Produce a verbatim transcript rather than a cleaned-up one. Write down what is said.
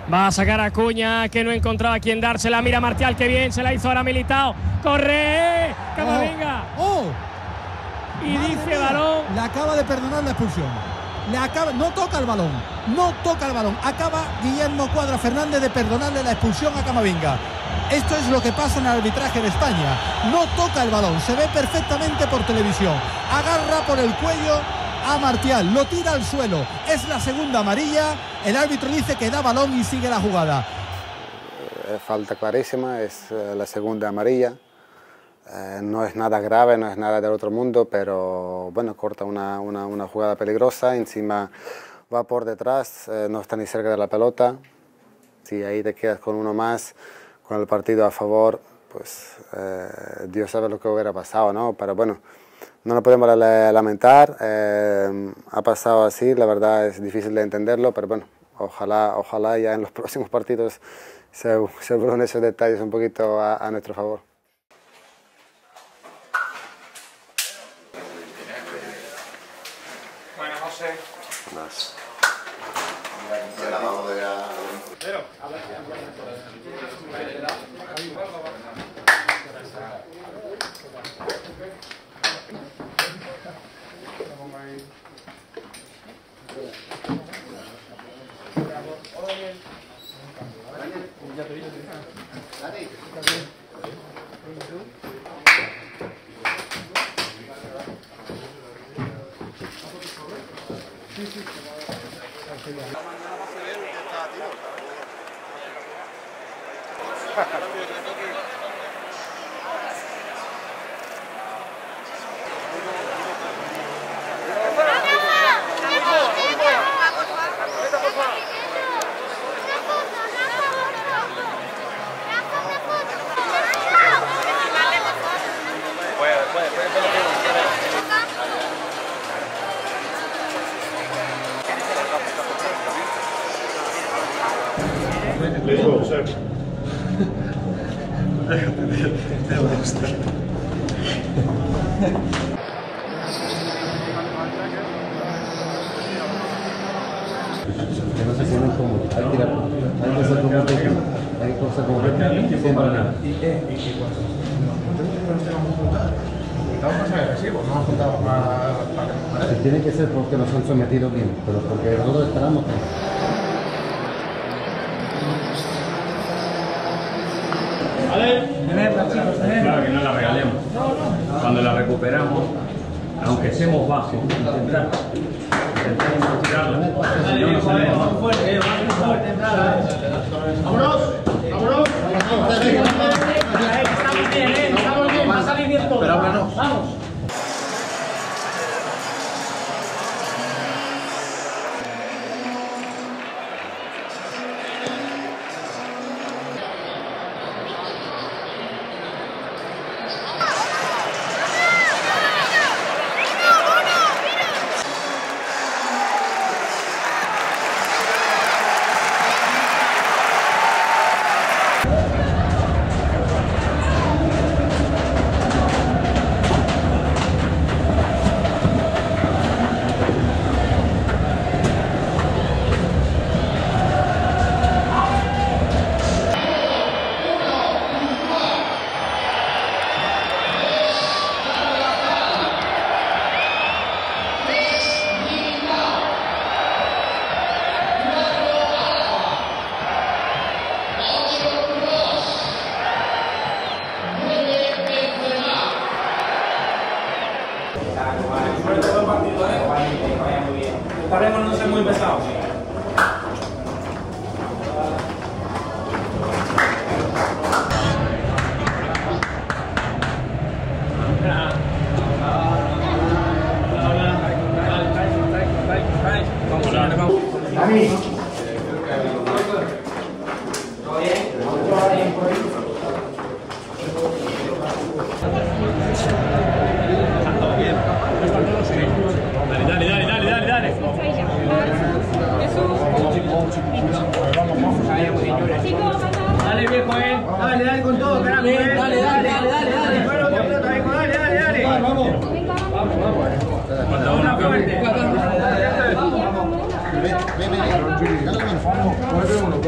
Va a sacar a Acuña, que no encontraba a quien dársela. Mira Martial, que bien, se la hizo ahora Militao. ¡Corre! ¡Camavinga! ¡Oh! Y Madre dice mía, balón. le acaba de perdonar la expulsión. Le acaba, no toca el balón, no toca el balón. Acaba Guillermo Cuadra Fernández de perdonarle la expulsión a Camavinga. Esto es lo que pasa en el arbitraje de España. No toca el balón, se ve perfectamente por televisión. Agarra por el cuello a Martial, lo tira al suelo. Es la segunda amarilla. El árbitro dice que da balón y sigue la jugada. Falta clarísima, es la segunda amarilla. Eh, no es nada grave, no es nada del otro mundo, pero bueno, corta una, una, una jugada peligrosa, encima va por detrás, eh, no está ni cerca de la pelota. Si ahí te quedas con uno más, con el partido a favor, pues eh, Dios sabe lo que hubiera pasado, ¿no? Pero bueno, no lo podemos lamentar, eh, ha pasado así, la verdad es difícil de entenderlo, pero bueno, ojalá, ojalá ya en los próximos partidos se, se vuelvan esos detalles un poquito a, a nuestro favor. Bueno, José. Más. Pero, Que no se ponen como hay que tirar, hay que hacer como técnico, hay que hacer como técnico y para nada. Tiene que ser porque nos han sometido bien, pero porque nosotros esperamos que... Claro que no la regalemos. Cuando la recuperamos, aunque seamos bajos, intentar. Intentar tirarla. Si no, no sabemos. vámonos, vámonos. Estamos bien, eh. Estamos bien, va a salir bien todo. Pero vámonos. Vamos. Paremos no ser muy pesados. Dani. ¿Todo bien? ¿Todo bien por ahí? ¿Todo bien? ¿Están todos bien? Dale, dale, dale, dale, dale. Dale, viejo, eh. Dale, dale con todo, carajo. Dale, dale, dale, dale, dale. Bueno, dale, dale, dale. Vamos, vamos, vamos. Una fuerte. Ven, ven, ven.